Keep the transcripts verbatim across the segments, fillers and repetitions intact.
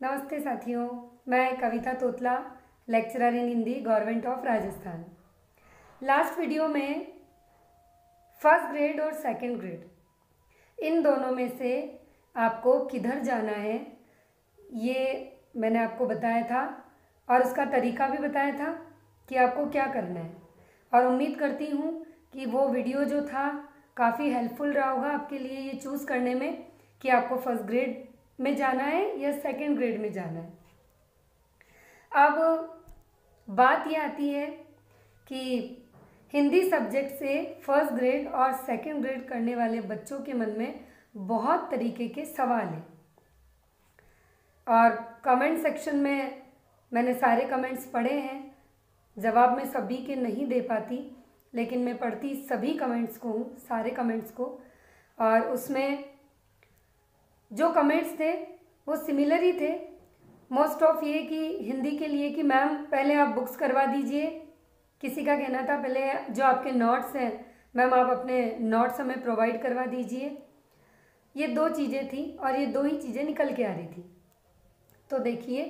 नमस्ते साथियों, मैं Kavita Totla, lecturer in Hindi, government of Rajasthan. Last video में फर्स्ट ग्रेड और सेकंड ग्रेड इन दोनों में से आपको किधर जाना है ये मैंने आपको बताया था और उसका तरीका भी बताया था कि आपको क्या करना है। और उम्मीद करती हूँ कि वो वीडियो जो था काफ़ी हेल्पफुल रहा होगा आपके लिए ये चूज़ करने में कि आपको फर्स्ट ग्रेड में जाना है या सेकंड ग्रेड में जाना है। अब बात ये आती है कि हिंदी सब्जेक्ट से फर्स्ट ग्रेड और सेकंड ग्रेड करने वाले बच्चों के मन में बहुत तरीके के सवाल हैं और कमेंट सेक्शन में मैंने सारे कमेंट्स पढ़े हैं। जवाब मैं सभी के नहीं दे पाती, लेकिन मैं पढ़ती सभी कमेंट्स को हूँ, सारे कमेंट्स को। और उसमें जो कमेंट्स थे वो सिमिलर ही थे। मोस्ट ऑफ ये कि हिंदी के लिए कि मैम पहले आप बुक्स करवा दीजिए। किसी का कहना था पहले जो आपके नोट्स हैं मैम आप अपने नोट्स हमें प्रोवाइड करवा दीजिए। ये दो चीज़ें थी और ये दो ही चीज़ें निकल के आ रही थी। तो देखिए,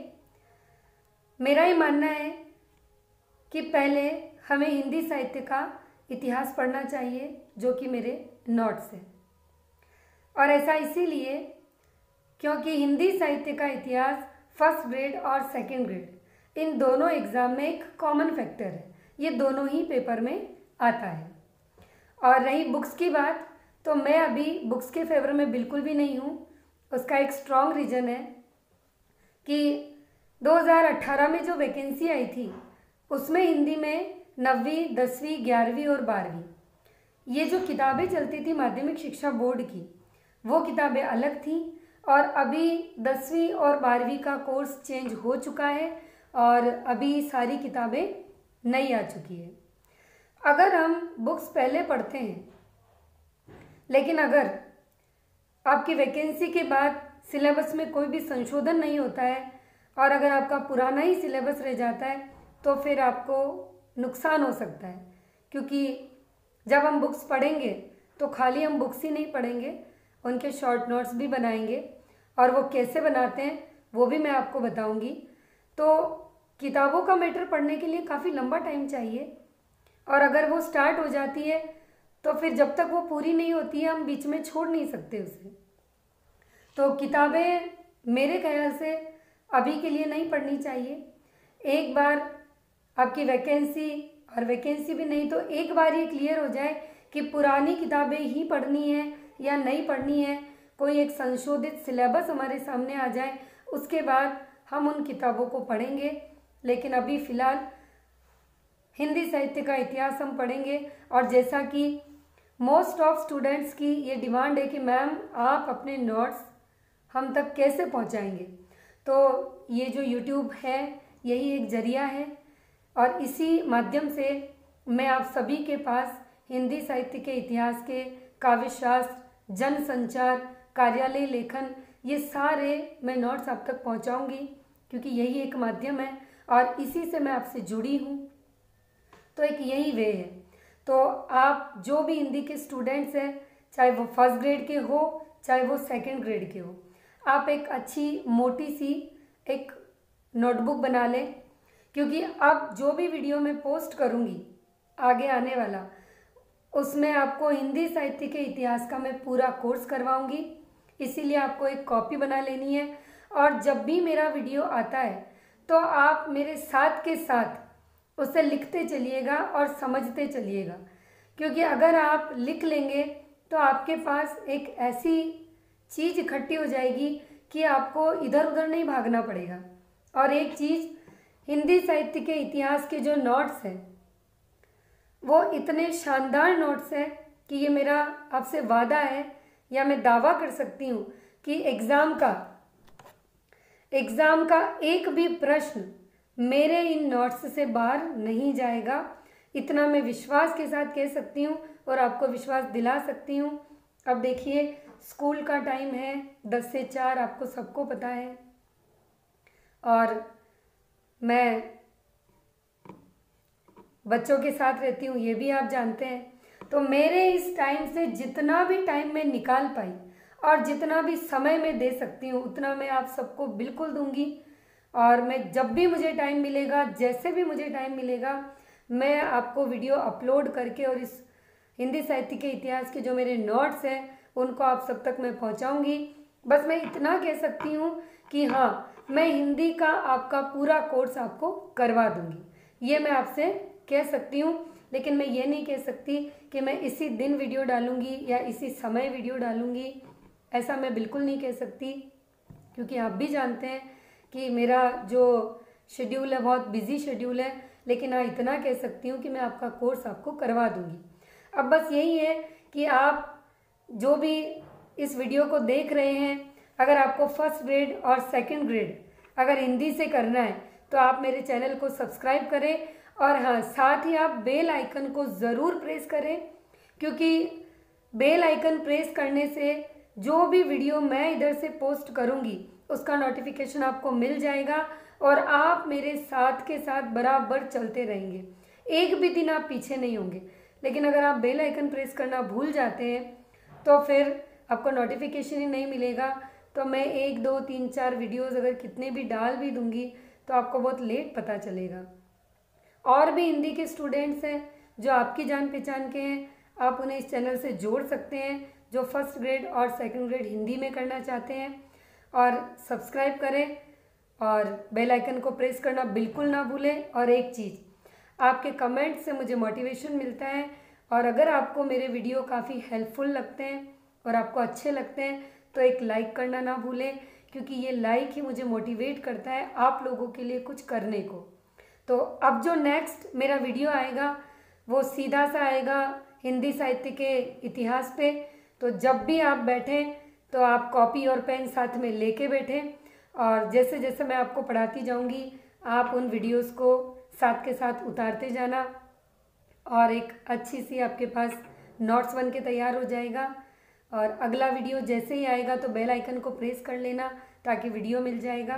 मेरा ये मानना है कि पहले हमें हिंदी साहित्य का इतिहास पढ़ना चाहिए जो कि मेरे नोट्स है। और ऐसा इसीलिए क्योंकि हिंदी साहित्य का इतिहास फर्स्ट ग्रेड और सेकंड ग्रेड इन दोनों एग्ज़ाम में एक कॉमन फैक्टर है। ये दोनों ही पेपर में आता है। और रही बुक्स की बात, तो मैं अभी बुक्स के फेवर में बिल्कुल भी नहीं हूँ। उसका एक स्ट्रॉन्ग रीज़न है कि दो हज़ार अठारह में जो वैकेंसी आई थी उसमें हिंदी में नवीं, दसवीं, ग्यारहवीं और बारहवीं ये जो किताबें चलती थी माध्यमिक शिक्षा बोर्ड की, वो किताबें अलग थी। और अभी दसवीं और बारहवीं का कोर्स चेंज हो चुका है और अभी सारी किताबें नई आ चुकी है। अगर हम बुक्स पहले पढ़ते हैं, लेकिन अगर आपकी वैकेंसी के बाद सिलेबस में कोई भी संशोधन नहीं होता है और अगर आपका पुराना ही सिलेबस रह जाता है तो फिर आपको नुकसान हो सकता है। क्योंकि जब हम बुक्स पढ़ेंगे तो खाली हम बुक्स ही नहीं पढ़ेंगे, उनके शॉर्ट नोट्स भी बनाएंगे और वो कैसे बनाते हैं वो भी मैं आपको बताऊंगी। तो किताबों का मैटर पढ़ने के लिए काफ़ी लंबा टाइम चाहिए और अगर वो स्टार्ट हो जाती है तो फिर जब तक वो पूरी नहीं होती है हम बीच में छोड़ नहीं सकते उसे। तो किताबें मेरे ख्याल से अभी के लिए नहीं पढ़नी चाहिए। एक बार आपकी वैकेंसी और वैकेंसी भी नहीं तो एक बार ये क्लियर हो जाए कि पुरानी किताबें ही पढ़नी है या नहीं पढ़नी है, कोई एक संशोधित सिलेबस हमारे सामने आ जाए, उसके बाद हम उन किताबों को पढ़ेंगे। लेकिन अभी फ़िलहाल हिंदी साहित्य का इतिहास हम पढ़ेंगे। और जैसा कि मोस्ट ऑफ स्टूडेंट्स की ये डिमांड है कि मैम आप अपने नोट्स हम तक कैसे पहुंचाएंगे, तो ये जो यूट्यूब है यही एक जरिया है और इसी माध्यम से मैं आप सभी के पास हिंदी साहित्य के इतिहास के काव्यशास्त्र, जनसंचार, कार्यालय लेखन, ये सारे मैं नोट्स आप तक पहुंचाऊंगी क्योंकि यही एक माध्यम है और इसी से मैं आपसे जुड़ी हूँ। तो एक यही वे है। तो आप जो भी हिंदी के स्टूडेंट्स हैं, चाहे वो फर्स्ट ग्रेड के हो चाहे वो सेकंड ग्रेड के हो, आप एक अच्छी मोटी सी एक नोटबुक बना लें। क्योंकि अब जो भी वीडियो मैं पोस्ट करूँगी आगे आने वाला, उसमें आपको हिंदी साहित्य के इतिहास का मैं पूरा कोर्स करवाऊंगी। इसीलिए आपको एक कॉपी बना लेनी है और जब भी मेरा वीडियो आता है तो आप मेरे साथ के साथ उसे लिखते चलिएगा और समझते चलिएगा। क्योंकि अगर आप लिख लेंगे तो आपके पास एक ऐसी चीज़ इकट्ठी हो जाएगी कि आपको इधर उधर नहीं भागना पड़ेगा। और एक चीज़, हिंदी साहित्य के इतिहास के जो नोट्स हैं वो इतने शानदार नोट्स हैं कि ये मेरा आपसे वादा है या मैं दावा कर सकती हूँ कि एग्ज़ाम का एग्ज़ाम का एक भी प्रश्न मेरे इन नोट्स से बाहर नहीं जाएगा। इतना मैं विश्वास के साथ कह सकती हूँ और आपको विश्वास दिला सकती हूँ। अब देखिए, स्कूल का टाइम है दस से चार, आपको सबको पता है और मैं बच्चों के साथ रहती हूँ, ये भी आप जानते हैं। तो मेरे इस टाइम से जितना भी टाइम मैं निकाल पाई और जितना भी समय मैं दे सकती हूँ उतना मैं आप सबको बिल्कुल दूंगी। और मैं जब भी मुझे टाइम मिलेगा, जैसे भी मुझे टाइम मिलेगा, मैं आपको वीडियो अपलोड करके और इस हिंदी साहित्य के इतिहास के जो मेरे नोट्स हैं उनको आप सब तक मैं पहुंचाऊंगी। बस मैं इतना कह सकती हूँ कि हाँ, मैं हिंदी का आपका पूरा कोर्स आपको करवा दूंगी, ये मैं आपसे कह सकती हूँ। लेकिन मैं ये नहीं कह सकती कि मैं इसी दिन वीडियो डालूंगी या इसी समय वीडियो डालूंगी, ऐसा मैं बिल्कुल नहीं कह सकती, क्योंकि आप भी जानते हैं कि मेरा जो शेड्यूल है बहुत बिजी शेड्यूल है। लेकिन हाँ, इतना कह सकती हूँ कि मैं आपका कोर्स आपको करवा दूंगी। अब बस यही है कि आप जो भी इस वीडियो को देख रहे हैं, अगर आपको फर्स्ट ग्रेड और सेकंड ग्रेड अगर हिंदी से करना है तो आप मेरे चैनल को सब्सक्राइब करें। और हाँ, साथ ही आप बेल आइकन को ज़रूर प्रेस करें, क्योंकि बेल आइकन प्रेस करने से जो भी वीडियो मैं इधर से पोस्ट करूँगी उसका नोटिफिकेशन आपको मिल जाएगा और आप मेरे साथ के साथ बराबर चलते रहेंगे, एक भी दिन आप पीछे नहीं होंगे। लेकिन अगर आप बेल आइकन प्रेस करना भूल जाते हैं तो फिर आपको नोटिफिकेशन ही नहीं मिलेगा। तो मैं एक दो तीन चार वीडियोस अगर कितने भी डाल भी दूंगी तो आपको बहुत लेट पता चलेगा। और भी हिंदी के स्टूडेंट्स हैं जो आपकी जान पहचान के हैं, आप उन्हें इस चैनल से जोड़ सकते हैं, जो फर्स्ट ग्रेड और सेकंड ग्रेड हिंदी में करना चाहते हैं। और सब्सक्राइब करें और बेल आइकन को प्रेस करना बिल्कुल ना भूलें। और एक चीज़, आपके कमेंट से मुझे मोटिवेशन मिलता है, और अगर आपको मेरे वीडियो काफ़ी हेल्पफुल लगते हैं और आपको अच्छे लगते हैं तो एक लाइक करना ना भूलें, क्योंकि ये लाइक ही मुझे मोटिवेट करता है आप लोगों के लिए कुछ करने को। तो अब जो नेक्स्ट मेरा वीडियो आएगा वो सीधा सा आएगा हिंदी साहित्य के इतिहास पे। तो जब भी आप बैठें तो आप कॉपी और पेन साथ में लेके बैठें, और जैसे जैसे मैं आपको पढ़ाती जाऊंगी आप उन वीडियोस को साथ के साथ उतारते जाना, और एक अच्छी सी आपके पास नोट्स बन के तैयार हो जाएगा। और अगला वीडियो जैसे ही आएगा तो बेल आइकन को प्रेस कर लेना ताकि वीडियो मिल जाएगा,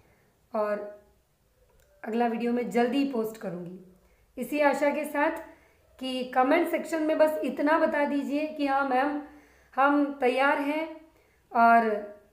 और अगला वीडियो मैं जल्दी ही पोस्ट करूँगी। इसी आशा के साथ कि कमेंट सेक्शन में बस इतना बता दीजिए कि हाँ मैम, हम तैयार हैं और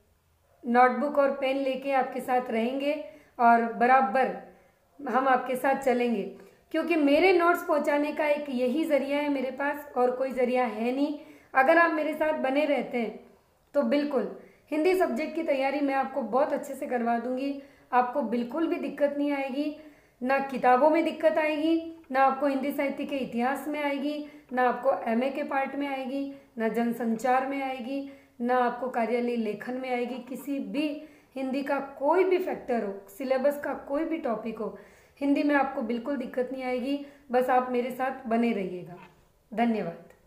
नोटबुक और पेन लेके आपके साथ रहेंगे और बराबर हम आपके साथ चलेंगे, क्योंकि मेरे नोट्स पहुंचाने का एक यही ज़रिया है मेरे पास, और कोई ज़रिया है नहीं। अगर आप मेरे साथ बने रहते हैं तो बिल्कुल हिंदी सब्जेक्ट की तैयारी मैं आपको बहुत अच्छे से करवा दूंगी। आपको बिल्कुल भी दिक्कत नहीं आएगी, ना किताबों में दिक्कत आएगी, ना आपको हिंदी साहित्य के इतिहास में आएगी, ना आपको एमए के पार्ट में आएगी, ना जनसंचार में आएगी, ना आपको कार्यालय लेखन में आएगी। किसी भी हिंदी का कोई भी फैक्टर हो, सिलेबस का कोई भी टॉपिक हो, हिंदी में आपको बिल्कुल दिक्कत नहीं आएगी। बस आप मेरे साथ बने रहिएगा। धन्यवाद।